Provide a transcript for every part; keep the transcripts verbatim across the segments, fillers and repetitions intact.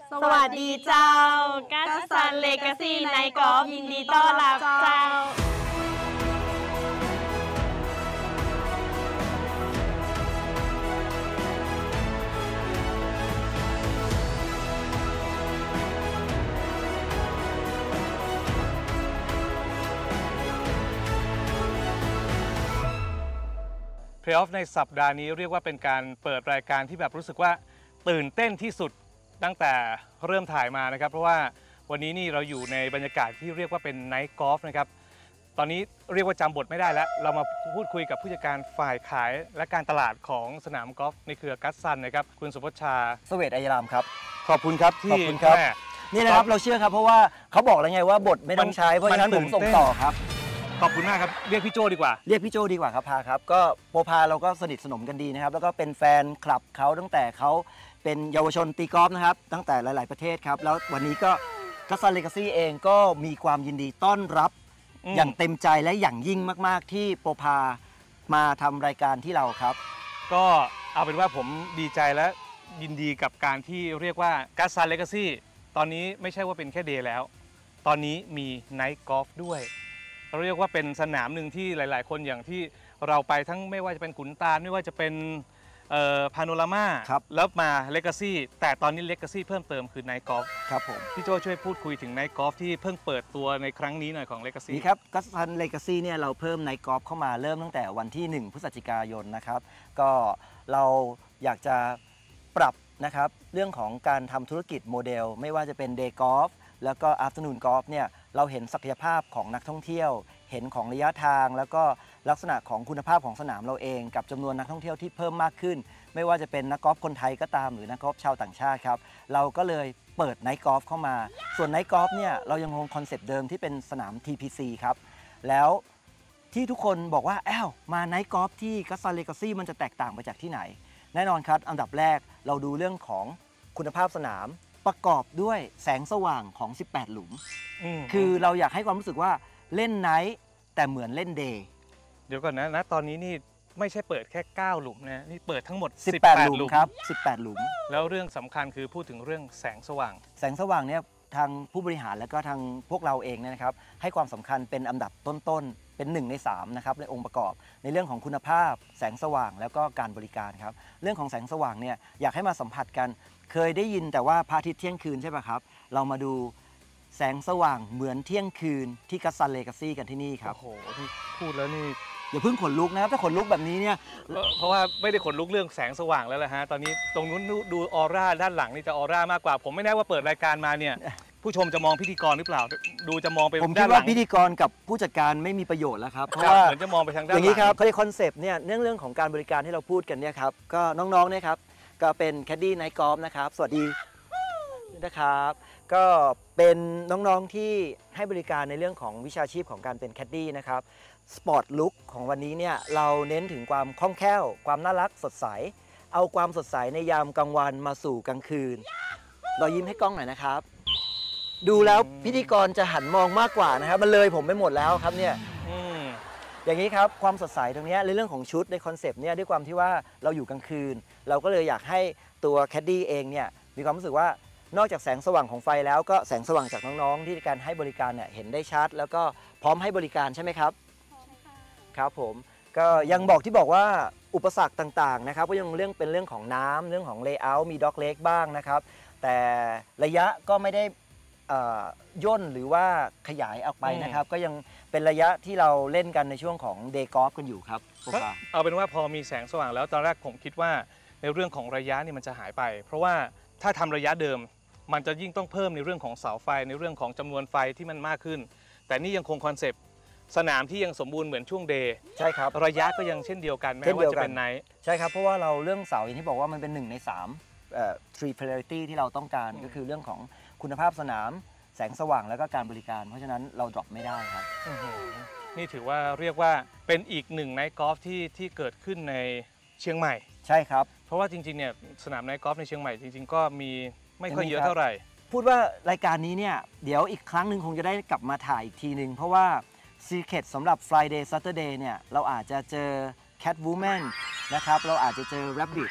สวัสดีเจ้ากัสซันเลกาซี่ไนท์กอล์ฟยินดีต้อนรับเจ้าเพลย์ออฟในสัปดาห์นี้เรียกว่าเป็นการเปิดรายการที่แบบรู้สึกว่าตื่นเต้นที่สุดตั้งแต่เริ่มถ่ายมานะครับเพราะว่าวันนี้นี่เราอยู่ในบรรยากาศที่เรียกว่าเป็นไนท์กอล์ฟนะครับตอนนี้เรียกว่าจำบทไม่ได้แล้วเรามาพูดคุยกับผู้จัดการฝ่ายขายและการตลาดของสนามกอล์ฟในเครือกัสซันนะครับคุณสุพจน์ชาเสวตอัยรามครับขอบคุณครับที่ขอบคุณครับนี่นะครับเราเชื่อครับเพราะว่าเขาบอกแล้วไงว่าบทไม่ต้องใช้เพราะฉะนั้นผมส่งต่อครับขอบคุณมากครับเรียกพี่โจดีกว่าเรียกพี่โจดีกว่าครับพาครับก็โปพาเราก็สนิทสนมกันดีนะครับแล้วก็เป็นแฟนคลับเขาตั้งแต่เขาเป็นเยาวชนตีกอล์ฟนะครับตั้งแต่หลายๆประเทศครับแล้ววันนี้ก็กัสซันเลกาซี่เองก็มีความยินดีต้อนรับอย่างเต็มใจและอย่างยิ่งมากๆที่โปพามาทำรายการที่เราครับก็เอาเป็นว่าผมดีใจและยินดีกับการที่เรียกว่ากัสซันเลกาซี่ตอนนี้ไม่ใช่ว่าเป็นแค่เดย์แล้วตอนนี้มีไนท์กอล์ฟด้วยเราเรียกว่าเป็นสนามหนึ่งที่หลายๆคนอย่างที่เราไปทั้งไม่ว่าจะเป็นขุนตาลไม่ว่าจะเป็นพาโนรามาแล้วมาเลกาซี่แต่ตอนนี้เลกาซี่เพิ่มเติมคือไนท์กอล์ฟครับผมพี่โจช่วยพูดคุยถึงไนท์กอล์ฟที่เพิ่งเปิดตัวในครั้งนี้หน่อยของเลกาซี่นี่ครับกัสซันเลกาซี่เนี่ยเราเพิ่มไนท์กอล์ฟเข้ามาเริ่มตั้งแต่วันที่หนึ่งพฤศจิกายนนะครับก็เราอยากจะปรับนะครับเรื่องของการทำธุรกิจโมเดลไม่ว่าจะเป็นเดย์กอล์ฟแล้วก็อาร์เตอร์นูนกอล์ฟเนี่ยเราเห็นศักยภาพของนักท่องเที่ยวเห็นของระยะทางแล้วก็ลักษณะของคุณภาพของสนามเราเองกับจำนวนนักท่องเที่ยวที่เพิ่มมากขึ้นไม่ว่าจะเป็นนักกอล์ฟคนไทยก็ตามหรือนักกอล์ฟชาวต่างชาติครับเราก็เลยเปิดไนท์กอล์ฟเข้ามาส่วนไนท์กอล์ฟเนี่ยเรายังคงคอนเซปต์เดิมที่เป็นสนาม ที พี ซี ครับแล้วที่ทุกคนบอกว่าอ้าวมาไนท์กอล์ฟที่กัสซันเลกาซี่มันจะแตกต่างไปจากที่ไหนแน่นอนครับอันดับแรกเราดูเรื่องของคุณภาพสนามประกอบด้วยแสงสว่างของสิบแปดหลุมคือเราอยากให้ความรู้สึกว่าเล่นไนท์แต่เหมือนเล่นเดย์เดี๋ยวก่อนนะนะตอนนี้นี่ไม่ใช่เปิดแค่เก้าหลุมนะนี่เปิดทั้งหมดสิบแปดหลุมครับสิบแปดหลุมแล้วเรื่องสำคัญคือพูดถึงเรื่องแสงสว่างแสงสว่างเนี่ยทางผู้บริหารและก็ทางพวกเราเองเนี่ยนะครับให้ความสำคัญเป็นอันดับต้นๆเป็นหนึ่งในสามนะครับในองค์ประกอบในเรื่องของคุณภาพแสงสว่างแล้วก็การบริการครับเรื่องของแสงสว่างเนี่ยอยากให้มาสัมผัสกันเคยได้ยินแต่ว่าพระอาทิตย์เที่ยงคืนใช่ป่ะครับเรามาดูแสงสว่างเหมือนเที่ยงคืนที่กัสซันเลกาซี่กันที่นี่ครับโอ้โหที่พูดแล้วนี่อย่าเพิ่งขนลุกนะครับถ้าขนลุกแบบนี้เนี่ยเพราะว่าไม่ได้ขนลุกเรื่องแสงสว่างแล้วแหละฮะตอนนี้ตรงนู้นดูออร่าด้านหลังนี่จะออร่ามากกว่าผมไม่แน่ว่าเปิดรายการมาเนี่ยผู้ชมจะมองพิธีกรหรือเปล่าดูจะมองไปผมคิดว่าพิธีกรกับผู้จัดการไม่มีประโยชน์แล้วครับเพราะว่าเหมือนจะมองไปทางด้านอย่างนี้ครับเขาเรียกคอนเซปต์เนี่ยเรื่องเรื่องของการบริการที่เราพูดกันเนี่ยครับก็น้องๆเนี่ยครับก็เป็นแคดดี้ไนท์กอล์ฟนะครับสวัสดีนะครับก็เป็นน้องๆที่ให้บริการในเรื่องของวิชาชีพของการเป็นแคดดี้นะครับสปอร์ตลุคของวันนี้เนี่ยเราเน้นถึงความคล่องแคล่วความน่ารักสดใสเอาความสดใสในยามกลางวันมาสู่กลางคืนรอยยิ้มให้กล้องหน่อยนะครับดูแล้วพิธีกรจะหันมองมากกว่านะครับมันเลยผมไปหมดแล้วครับเนี่ยอย่างนี้ครับความสดใสตรงนี้ในเรื่องของชุดในคอนเซปต์เนี่ยด้วยความที่ว่าเราอยู่กลางคืนเราก็เลยอยากให้ตัวแคดดี้เองเนี่ยมีความรู้สึกว่านอกจากแสงสว่างของไฟแล้วก็แสงสว่างจากน้องๆที่การให้บริการเนี่ยเห็นได้ชัดแล้วก็พร้อมให้บริการใช่ไหมครับครับผมก็ยังบอกที่บอกว่าอุปสรรคต่างๆนะครับก็ยังเรื่องเป็นเรื่องของน้ำเรื่องของเลเยอร์มีด็อกเล็กบ้างนะครับแต่ระยะก็ไม่ได้ย่นหรือว่าขยายออกไปนะครับก็ยังเป็นระยะที่เราเล่นกันในช่วงของเดย์กอล์ฟกันอยู่ครับเอาเป็นว่าพอมีแสงสว่างแล้วตอนแรกผมคิดว่าในเรื่องของระยะนี่มันจะหายไปเพราะว่าถ้าทำระยะเดิมมันจะยิ่งต้องเพิ่มในเรื่องของเสาไฟในเรื่องของจำนวนไฟที่มันมากขึ้นแต่นี่ยังคงคอนเซปต์สนามที่ยังสมบูรณ์เหมือนช่วงเดย์ใช่ครับระยะก็ยังเช่นเดียวกันแม้ว่าจะเป็นไนท์ใช่ครับเพราะว่าเราเรื่องเสาอย่างที่บอกว่ามันเป็นหนึ่งในสาม three priority ที่เราต้องการก็คือเรื่องของคุณภาพสนามแสงสว่างแล้วก็การบริการเพราะฉะนั้นเราดรอปไม่ได้ครับนี่ถือว่าเรียกว่าเป็นอีกหนึ่งไนท์กอล์ฟที่ที่เกิดขึ้นในเชียงใหม่ใช่ครับเพราะว่าจริงๆเนี่ยสนามไนท์กอล์ฟในเชียงใหม่จริงๆก็มีไม่ค่อยเยอะเท่าไหร่พูดว่ารายการนี้เนี่ยเดี๋ยวอีกครั้งหนึ่งคงจะได้กลับมาถ่ายอีกทีหนึ่งเพราะว่า Secret สำหรับ Friday Saturday เนี่ยเราอาจจะเจอ Catwoman นะครับเราอาจจะเจอ Rabbit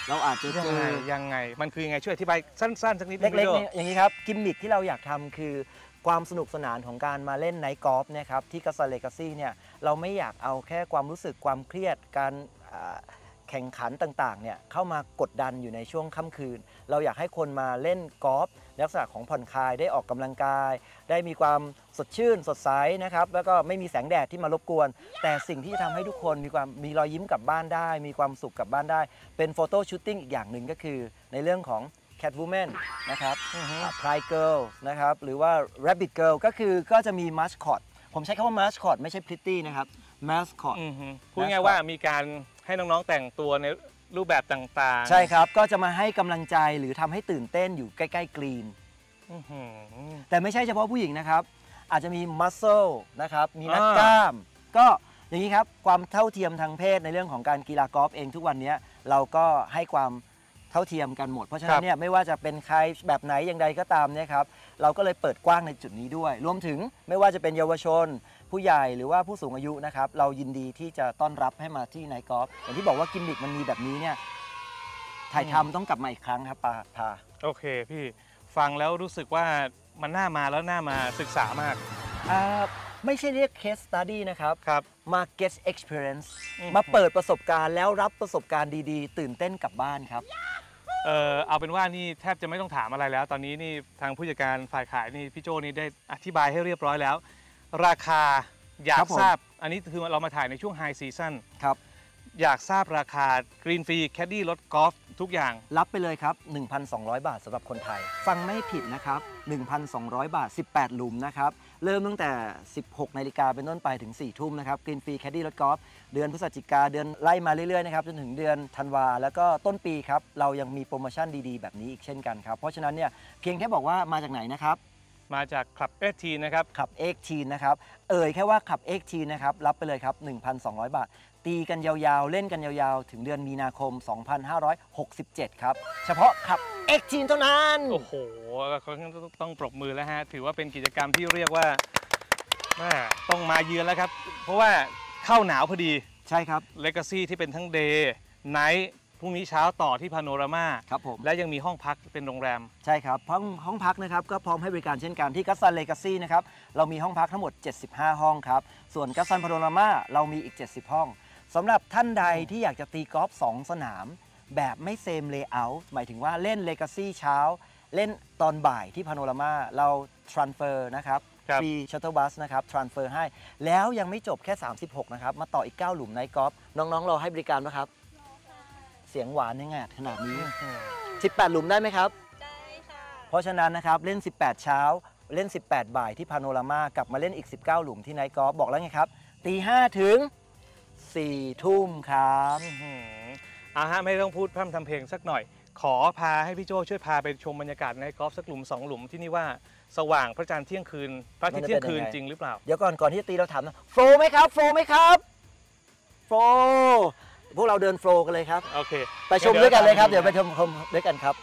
เราอาจจะยังเจไงอยังไงมันคือยังไงช่วยอธิบายสั้นๆสักนิดนึงเล็กพี่โจ้ๆนี่อย่างนี้ครับกิมมิคที่เราอยากทำคือความสนุกสนานของการมาเล่นไนท์กอล์ฟเนี่ยครับที่กัสซาเลกาซี่เนี่ยเราไม่อยากเอาแค่ความรู้สึกความเครียดการอ่าแข่งขันต่างๆเนี่ยเข้ามากดดันอยู่ในช่วงค่ำคืน เราอยากให้คนมาเล่นกอล์ฟลักษณะของผ่อนคลายได้ออกกำลังกาย ได้มีความสดชื่นสดใสนะครับแล้วก็ไม่มีแสงแดดที่มารบกวน แต่สิ่งที่จะทำให้ทุกคนมีความมีรอยยิ้มกลับบ้านได้ มีความสุขกลับบ้านได้ เป็นโฟโต้ชูตติ้งอีกอย่างหนึ่งก็คือในเรื่องของ Catwoman นะครับ Pride Girl นะครับหรือว่า Rabbit Girl ก็คือก็จะมี Mascot ผมใช้คำว่า Mascot ไม่ใช่ Pretty นะครับ Mascot อือฮึพูดง่ายๆว่ามีการให้น้องๆแต่งตัวในรูปแบบต่างๆใช่ครับ ก็จะมาให้กำลังใจหรือทำให้ตื่นเต้นอยู่ใกล้ๆกรีนอื้อหือแต่ไม่ใช่เฉพาะผู้หญิงนะครับ อาจจะมี muscle นะครับ มีนักอ่ากล้าม ก็อย่างนี้ครับ ความเท่าเทียมทางเพศในเรื่องของการกีฬากอล์ฟเองทุกวันนี้เราก็ให้ความเท่าเทียมกันหมด เพราะฉะนั้นเนี่ยไม่ว่าจะเป็นใครแบบไหนอย่างใดก็ตามเนี่ยครับ เราก็เลยเปิดกว้างในจุดนี้ด้วย รวมถึงไม่ว่าจะเป็นเยาวชน ผู้ใหญ่หรือว่าผู้สูงอายุนะครับ เรายินดีที่จะต้อนรับให้มาที่ไนท์กอล์ฟอย่างที่บอกว่ากิมมิคมันมีแบบนี้เนี่ยถ่ายทำต้องกลับมาอีกครั้งครับปาพาโอเคพี่ฟังแล้วรู้สึกว่ามันน่ามาแล้วน่ามาศึกษามากอ่าไม่ใช่เรียก case study นะครับครับมา get experience อืมมาเปิดประสบการณ์แล้วรับประสบการณ์ดีๆ ตื่นเต้นกลับบ้านครับเออเอาเป็นว่านี่แทบจะไม่ต้องถามอะไรแล้ว ตอนนี้นี่ทางผู้จัดการฝ่ายขายนี่พี่โจนี่ได้อธิบายให้เรียบร้อยแล้ว ราคาอยาครักบผมทราบ อันนี้คือเรามาถ่ายในช่วงไฮซีซั่นครับอยากทราบราคากรีนฟรีแคดดี้รถกอล์ฟทุกอย่างรับไปเลยครับ หนึ่งพันสองร้อย บาทสำหรับคนไทย ฟังไม่ผิดนะครับ หนึ่งพันสองร้อย บาท สิบแปด หลุมนะครับ เริ่มตั้งแต่ สิบหกนาฬิกาเป็นต้นไปถึง สี่ทุ่มนะครับกรีนฟรีแคดดี้รถกอล์ฟเดือนพฤศจิกาเดือนไล่มาเรื่อยๆนะครับจนถึงเดือนธันวาแล้วก็ต้นปีครับเรายังมีโปรโมชั่นดีๆแบบนี้อีกเช่นกันครับเพราะฉะนั้นเนี่ยเพียงแค่บอกว่ามาจากไหนนะครับมาจากคลับเอทีนะครับขับ เอ็กซ์ ที นะครับ เอ่ยแค่ว่าขับ เอ็กซ์ ที นะครับ รับไปเลยครับ หนึ่งพันสองร้อย บาท ตีกันยาวๆ เล่นกันยาวๆ ถึงเดือนมีนาคม สองพันห้าร้อยหกสิบเจ็ด ครับ เฉพาะขับ เอ็กซ์ ที เท่านั้นโอ้โหต้องปรบมือแล้วฮะ ถือว่าเป็นกิจกรรมที่เรียกว่าแม่ต้องมาเยือนแล้วครับ เพราะว่าเข้าหนาวพอดีใช่ครับ Legacy ที่เป็นทั้ง Day Night พรุ่งนี้เช้าต่อที่พาโนรามาครับผมและยังมีห้องพักเป็นโรงแรมใช่ครับห้องห้องพักนะครับก็พร้อมให้บริการเช่นกันที่กัสซันเลกาซี่นะครับเรามีห้องพักทั้งหมด เจ็ดสิบห้า ห้องครับ ส่วนกัสซันพาโนรามาเรามีอีก เจ็ดสิบ ห้องสำหรับท่านใดที่อยากจะตีกอล์ฟสองสนาม แบบไม่เซมเลเยอร์หมายถึงว่าเล่นเลกาซี่เช้า เล่นตอนบ่ายที่พาโนรามาเรา transfer นะครับครับฟรีชัตเทิลบัสนะครับ transfer ให้ แล้วยังไม่จบแค่ สามสิบหก นะครับ มาต่ออีก เก้า หลุมในกอล์ฟน้องๆรอให้บริการนะครับ เสียงหวานยังไงขนาดนี้ สิบแปด หลุมได้ไหมครับได้ค่ะเพราะฉะนั้นนะครับเล่น สิบแปด เช้า เล่น สิบแปด บ่ายที่พาโนรามากลับมาเล่นอีก สิบเก้า หลุมที่ไนท์กอล์ฟบอกแล้วไงครับตีห้าถึงสี่ทุ่มครับอื้อหือเอาฮะไม่ต้องพูดพร่ำทำเพลงสักหน่อย ขอพาให้พี่โจช่วยพาไปชมบรรยากาศในกอล์ฟสักหลุมสองหลุมที่นี่ว่าสว่างพระจันทร์เที่ยงคืนพระอาทิตย์เที่ยงคืนจริงหรือเปล่าเดี๋ยวก่อนก่อนที่จะตีเราถามนะโฟล์ไหมครับโฟล์ไหมครับโฟล์พวกเราเดินโฟล์กันเลยครับโอเคไปชมด้วยกันเลยครับเดี๋ยวไปชมชมด้วยกันครับ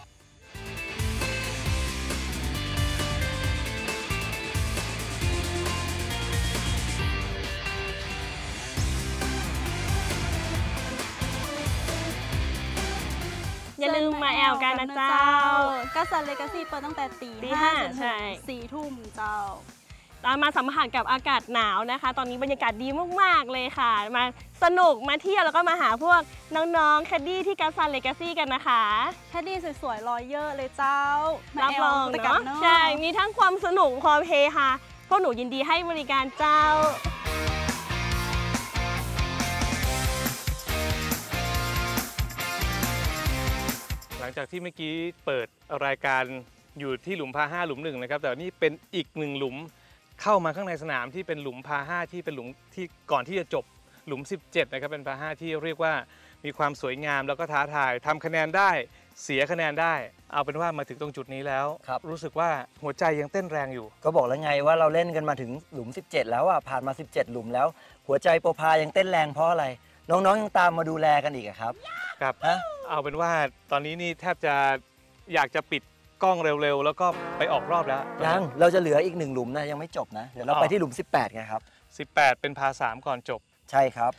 อย่าลืมมาแอลกันนะเจ้ากัสซันเลกาซี่เปิดตั้งแต่ตีตีห้าห้าจนใช่ถึงสี่ทุ่มเจ้าตามมาสัมผัสกับอากาศหนาวนะคะ ตอนนี้บรรยากาศดีมากๆเลยค่ะ มาสนุกมาเที่ยวแล้วก็มาหาพวกน้องๆแคดดี้ที่กัสซันเลกาซี่กันนะคะแคดดี้สวยๆรอยเยอะเลยเจ้า มารับแอลรองด้วยกัเนาะเนาะใช่ มีทั้งความสนุกความเฮฮาพวกหนูยินดีให้บริการเจ้าหลังจากที่เมื่อกี้เปิดรายการอยู่ที่หลุมพาห้าหลุมหนึ่งนะครับแต่นี่เป็นอีกหนึ่งหลุมเข้ามาข้างในสนามที่เป็นหลุมพาห้าที่เป็นหลุมที่ก่อนที่จะจบหลุมสิบเจ็ดนะครับเป็นพาห้าที่เรียกว่ามีความสวยงามแล้วก็ท้าทายทำคะแนนได้เสียคะแนนได้ เอาเป็นว่ามาถึงตรงจุดนี้แล้วครับรู้สึกว่าหัวใจยังเต้นแรงอยู่ก็บอกแล้วไงว่าเราเล่นกันมาถึงหลุม สิบเจ็ด แล้วอ่ะผ่านมา สิบเจ็ด หลุมแล้ว หัวใจโปรพายังเต้นแรงเพราะอะไร น้องๆยังตามมาดูแลกันอีกอะครับครับฮะเอาเป็นว่าตอนนี้นี่แทบจะอยากจะปิดกล้องเร็วๆ แล้วก็ไปออกรอบแล้วยังเราจะเหลืออีกหนึ่งหลุมนะยังไม่จบนะ เดี๋ยวเราอ๋อไปที่หลุม สิบแปดกันครับสิบแปดเป็นพาสามก่อนจบใช่ครับ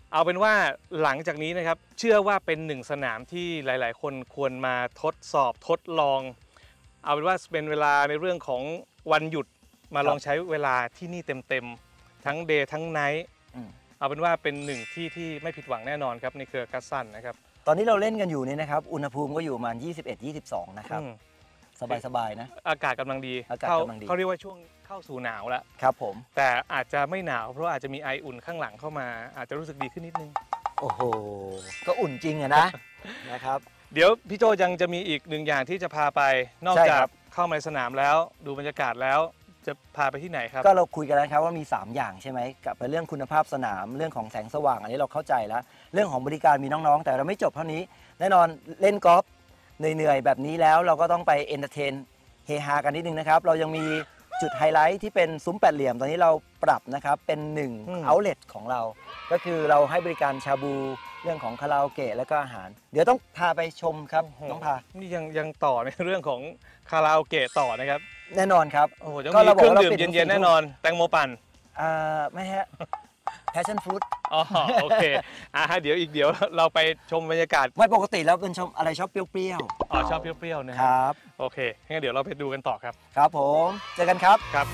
เอาเป็นว่าหลังจากนี้นะครับเชื่อว่าเป็นหนึ่งสนามที่หลายๆ คนควรมาทดสอบทดลอง เอาเป็นว่าเป็นเวลาในเรื่องของวันหยุดมาลองใช้เวลาที่นี่เต็มๆทั้งเดย์ทั้งไนท์เอาเป็นว่าเป็นหนึ่งที่ที่ไม่ผิดหวังแน่นอนครับในเครือกัสซันนะครับตอนนี้เราเล่นกันอยู่นี่นะครับอุณหภูมิก็อยู่ประมาณยี่สิบเอ็ด ยี่สิบสองนะครับสบายๆนะอากาศกำลังดีอากาศกำลังดีเขาเรียกว่าช่วงเข้าสู่หนาวแล้วครับผมแต่อาจจะไม่หนาวเพราะอาจจะมีไออุ่นข้างหลังเข้ามาอาจจะรู้สึกดีขึ้นนิดนึงโอ้โหก็อุ่นจริงอะนะนะครับเดี๋ยวพี่โจยังจะมีอีกหนึ่งอย่างที่จะพาไปนอกจากเข้ามาในสนามแล้วดูบรรยากาศแล้วจะพาไปที่ไหนครับก็เราคุยกันแล้วครับว่ามีสามอย่างใช่ไหมกับเรื่องคุณภาพสนามเรื่องของแสงสว่างอันนี้เราเข้าใจแล้วเรื่องของบริการมีน้องๆแต่เราไม่จบเท่านี้แน่นอนเล่นกอล์ฟเหนื่อยๆแบบนี้แล้วเราก็ต้องไปเอนเตอร์เทนเฮฮากันนิดนึงนะครับเรายังมีจุดไฮไลท์ที่เป็นซุ้มแปดเหลี่ยมตอนนี้เราปรับนะครับเป็นหนึ่งเอาท์เลทของเราก็คือเราให้บริการชาบูเรื่องของคาราโอเกะและก็อาหารเดี๋ยวต้องพาไปชมครับต้องพานี่ยังยังต่อในเรื่องของคาราโอเกะต่อนะครับแน่นอนครับโอ้โหก็มีเครื่องดื่มเย็นๆแน่นอนแตงโมปั่นอ่าไม่ฮะpassion fruit อ๋อโอเคอ่าเดี๋ยวอีกเดี๋ยวเราไปชมบรรยากาศไม่ปกติแล้วเป็นชมอะไรชอบเปรี้ยวๆอ๋อชอบเปรี้ยวๆนะครับโอเคงั้นเดี๋ยวเราไปดูกันต่อครับครับผมเจอกันครับครับ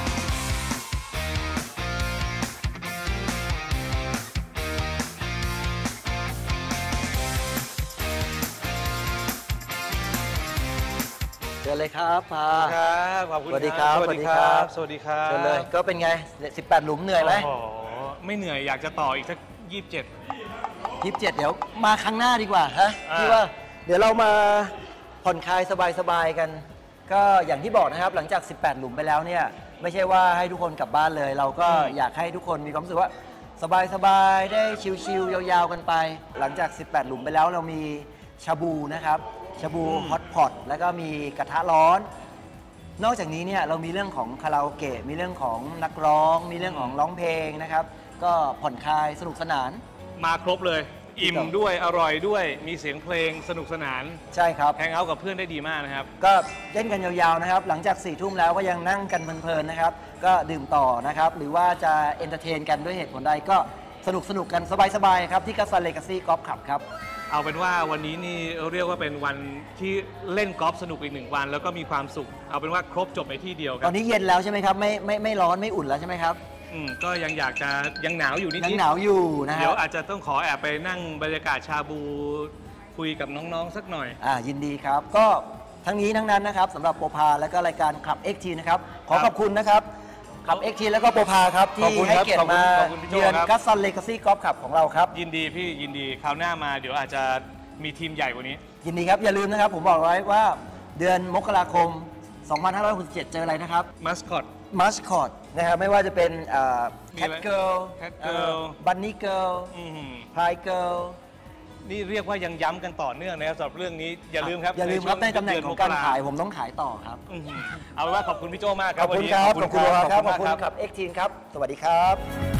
เจอเลยครับพาครับขอบคุณสวัสดีครับสวัสดีครับสวัสดีครับเจอเลยก็เป็นไงสิบแปดหลุมเหนื่อยไหมอ๋อไม่เหนื่อยอยากจะต่ออีกสักยี่สิบเจ็ดยี่สิบเจ็ดเดี๋ยวมาครั้งหน้าดีกว่าฮะพี่ว่าเดี๋ยวเรามาผ่อนคลายสบายๆกันก็อย่างที่บอกนะครับหลังจากสิบแปดหลุมไปแล้วเนี่ยไม่ใช่ว่าให้ทุกคนกลับบ้านเลยเราก็อยากให้ทุกคนมีความรู้สึกว่าสบายๆได้ชิลๆยาวๆกันไปหลังจากสิบแปดหลุมไปแล้วเรามีชาบูนะครับชาบูฮอตพอตแล้วก็มีกระทะร้อนนอกจากนี้เนี่ยเรามีเรื่องของคาราโอเกะมีเรื่องของนักร้องมีเรื่องของร้องเพลงนะครับก็ผ่อนคลายสนุกสนานมาครบเลยอิ่มด้วยอร่อยด้วยมีเสียงเพลงสนุกสนานใช่ครับแฮงเอาท์กับเพื่อนได้ดีมากนะครับก็เล่นกันยาวๆนะครับหลังจากสี่ทุ่มแล้วก็ยังนั่งกันเพลินๆนะครับก็ดื่มต่อนะครับหรือว่าจะเอนเตอร์เทนกันด้วยเหตุผลใดก็สนุกสนุกกันสบายๆครับที่กัสซันเลกาซี่กอล์ฟคลับครับเอาเป็นว่าวันนี้นี่เรียกว่าเป็นวันที่เล่นกอล์ฟสนุกอีกหนึ่งวันแล้วก็มีความสุขเอาเป็นว่าครบจบในที่เดียวครับตอนนี้เย็นแล้วใช่ไหมครับไม่ไม่ไม่ร้อนไม่อุ่นแล้วใช่ไหมครับอืมก็ยังอยากจะยังหนาวอยู่นิดๆยังหนาวอยู่นะเดี๋ยวอาจจะต้องขอแอบไปนั่งบรรยากาศชาบูคุยกับน้องๆสักหน่อยอ่ายินดีครับก็ทั้งนี้ทั้งนั้นนะครับสำหรับโปรพาและก็รายการคลับ เอ็กซ์ ที นะครับขอขอบคุณนะครับคลับ เอ็กซ์ ที แล้วก็โปรพาครับที่ให้เกียรติมาเยือนกัสซันเลกาซี่กอล์ฟคลับของเราครับยินดีพี่ยินดีคราวหน้ามาเดี๋ยวอาจจะมีทีมใหญ่กว่านี้ยินดีครับอย่าลืมนะครับผมบอกไว้ว่าเดือนมกราคมสองพันห้าร้อยหกสิบเจ็ดเจออะไรนะครับมัสคอตมัสคอตนะครับไม่ว่าจะเป็นแคทเกิลแคทเกิลบันนี่เกิลพายเกิลนี่เรียกว่ายังย้ำกันต่อเนื่องนะครับสำหรับเรื่องนี้อย่าลืมครับอย่าลืมครับในตำแหน่งของการขายผมต้องขายต่อครับเอาเป็นว่าขอบคุณพี่โจมากครับขอบคุณครับขอบคุณครับขอบคุณครับ เอ็กซ์ ที ครับสวัสดีครับ